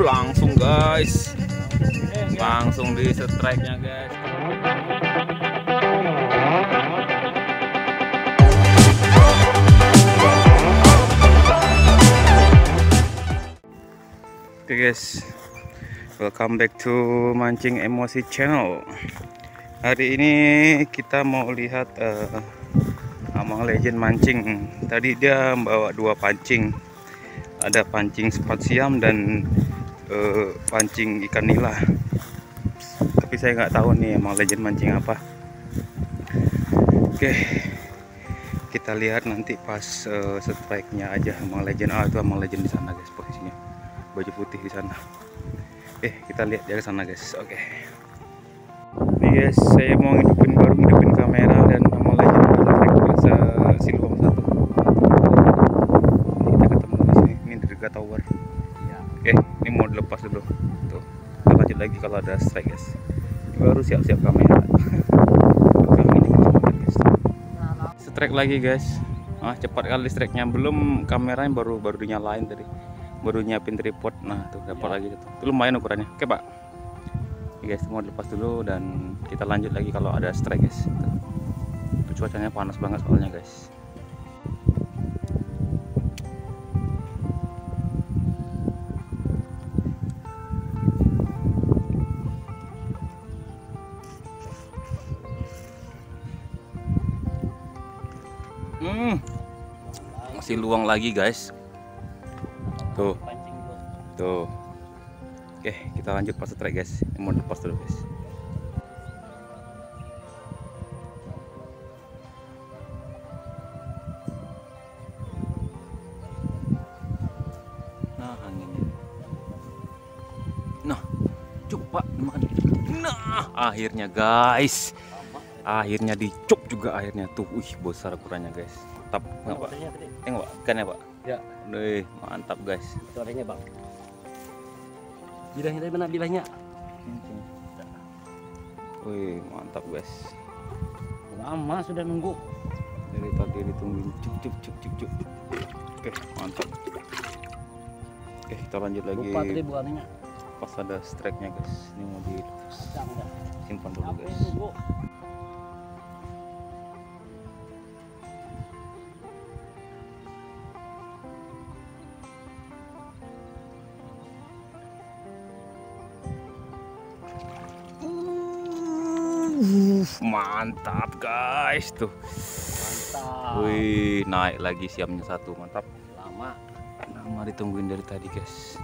Langsung guys, langsung di strike-nya guys. Oke guys, welcome back to Mancing Emosi Channel. Hari ini kita mau lihat Amang Legend mancing. Tadi dia membawa dua pancing, ada pancing sepat siam dan pancing ikan nila. Tapi saya nggak tahu nih Amang Legend mancing apa. Oke, kita lihat nanti pas strike-nya aja Amang Legend. Itu Amang Legend di sana guys posisinya, baju putih di sana. Kita lihat dari sana guys. Oke. Nih guys, saya mau hidupin kamera dan Amang Legend Siluang satu. Ini kita ketemu di sini. Ini di dekat tower. Ya. Oke, ini mau dilepas dulu. Tuh. Kita lanjut lagi kalau ada strike guys. Baru siap-siap kamera. Kami ini guys. Strike lagi guys. Cepat kali strike-nya. Belum kameranya baru dinyalain tadi. Baru nyiapin tripod. Nah tuh dapat lagi itu lumayan ukurannya. Oke pak. Oke guys, mau lepas dulu dan kita lanjut lagi kalau ada strike guys. Itu cuacanya panas banget soalnya guys. Masih luang lagi guys. Tuh. Oke, kita lanjut pas strike guys. Mau lepas dulu guys. Nah, anginnya. Nah, coba nah, akhirnya guys. Akhirnya dicuk juga akhirnya tuh. Besar ukurannya guys. Mantap, enggak Pak? Tengok ikan ya Pak? Ya. Mantap guys. Suaranya bang. Bilahnya dari mana bilahnya? Wih, mantap guys. Lama sudah nunggu. Dari tadi ditungguin cuk. Oke, mantap. Oke, kita lanjut lagi. Lupa tadi buahnya. Pas ada strike-nya guys. Ini mau disimpan dulu guys. Mantap guys tuh. Mantap. Wih, naik lagi siamnya satu. Mantap. Lama Ditungguin dari tadi guys.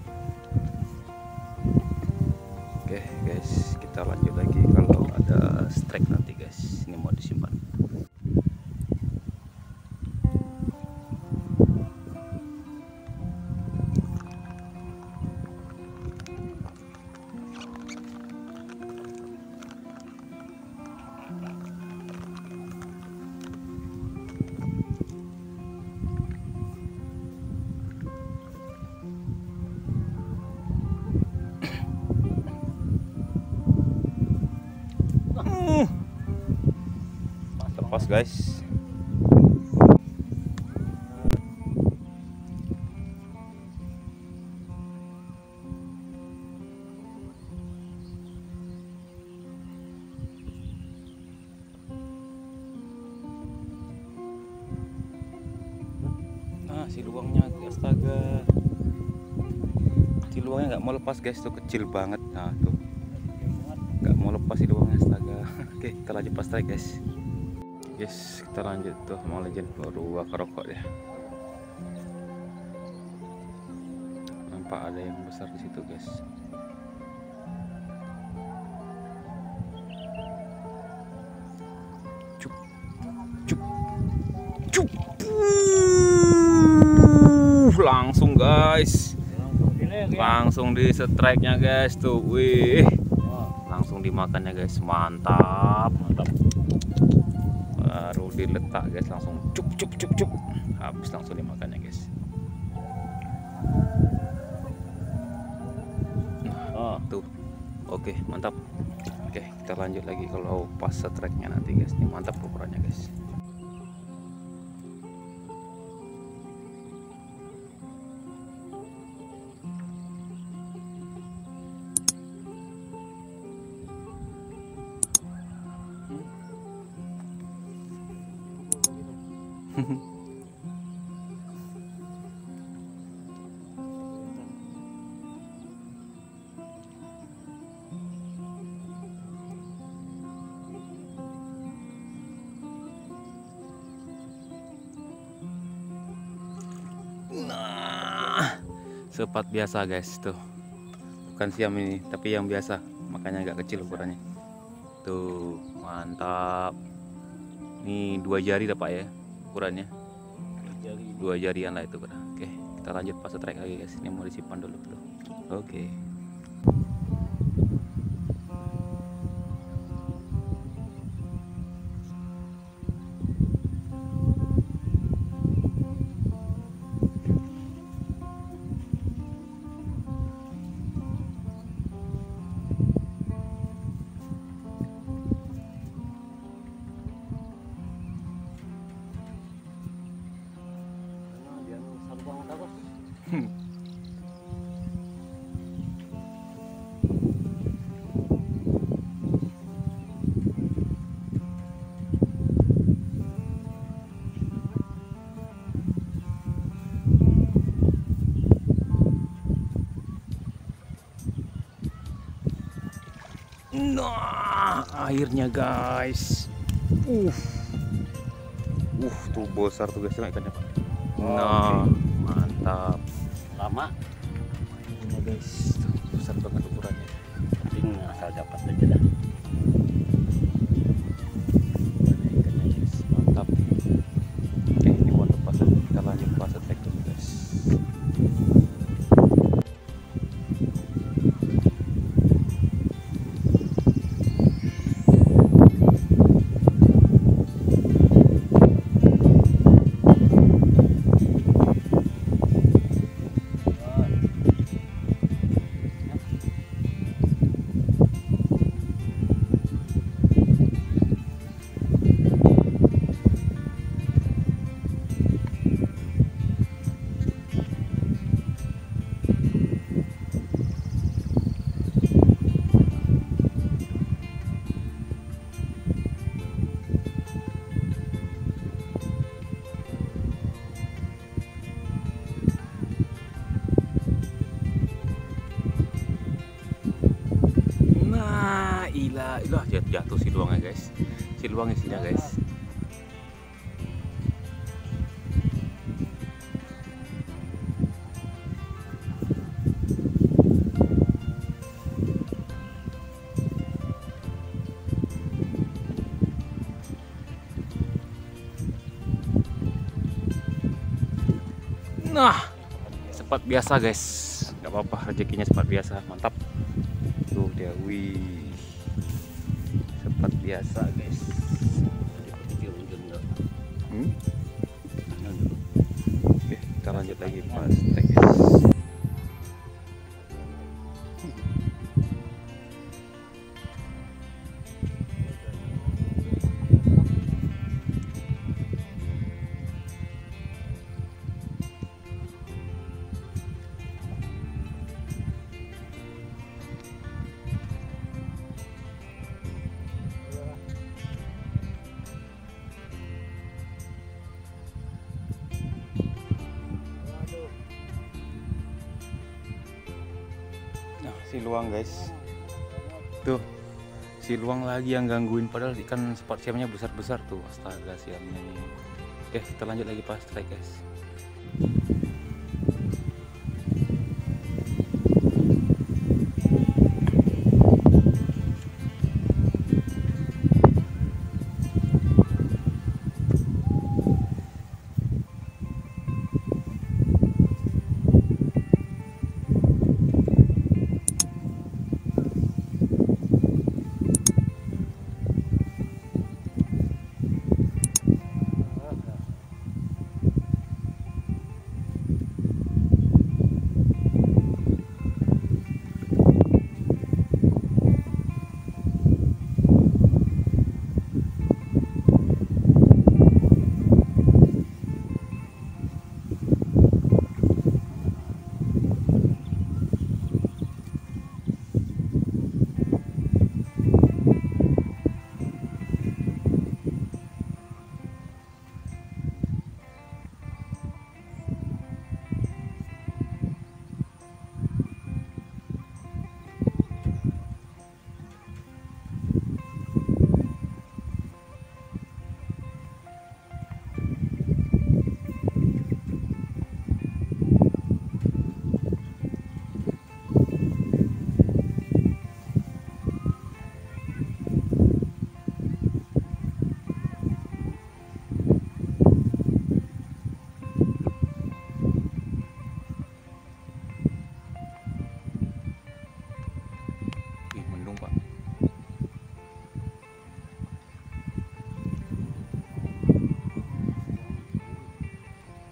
Oke guys, kita lanjut lagi kalau ada strike nanti guys. Ini mau disimpan. Lepas guys. Nah, siluangnya astaga. Siluangnya nggak mau lepas guys, tuh kecil banget. Nah, tuh. Nggak mau lepas siluangnya astaga. Oke, kita lanjut pas strike guys. Guys, kita lanjut tuh Amang Legend baru bakar rokok ya. Nampak ada yang besar di situ guys. Cuk. Langsung guys. Langsung di strike-nya guys tuh. Wih. Langsung dimakannya guys. Mantap. Baru diletak guys, langsung cuk. Habis langsung dimakannya guys. Tuh. Oke, mantap. Oke, kita lanjut lagi kalau pas strike-nya nanti guys. Ini mantap ukurannya guys. Nah, sepat biasa guys tuh. Bukan siam ini, tapi yang biasa, makanya agak kecil ukurannya. Tuh, mantap. Ini 2 jari dah Pak ya ukurannya. 2 jarian lah itu Pak. Oke, kita lanjut pas strike lagi guys. Ini mau disimpan dulu tuh. Oke. Nah, airnya guys. Tuh besar tuh guys, ikannya Pak. Nah, mantap. Lama. Ini guys, tuh, besar banget ukurannya. Penting asal dapat aja dah. Ikannya guys, mantap. Oke, ini mau lepas, kita lanjut pas strike dulu guys. Ilah jatuh si luangnya guys, si luang isinya guys. Nah, sepat biasa guys, nggak apa-apa, rezekinya sepat biasa, mantap. Tuh dia, wih, sepat biasa guys. Oke, kita lanjut lagi pas strike guys. Nah, si luang guys. Tuh, si luang lagi yang gangguin, padahal ikan spot siamnya besar-besar tuh. Astaga, siamnya nih. Oke, kita lanjut lagi pas strike guys.